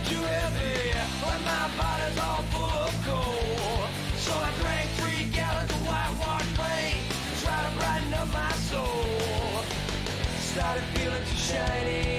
too heavy when my body's all full of coal. So I drank 3 gallons of whitewash paint to try to brighten up my soul. Started feeling too shiny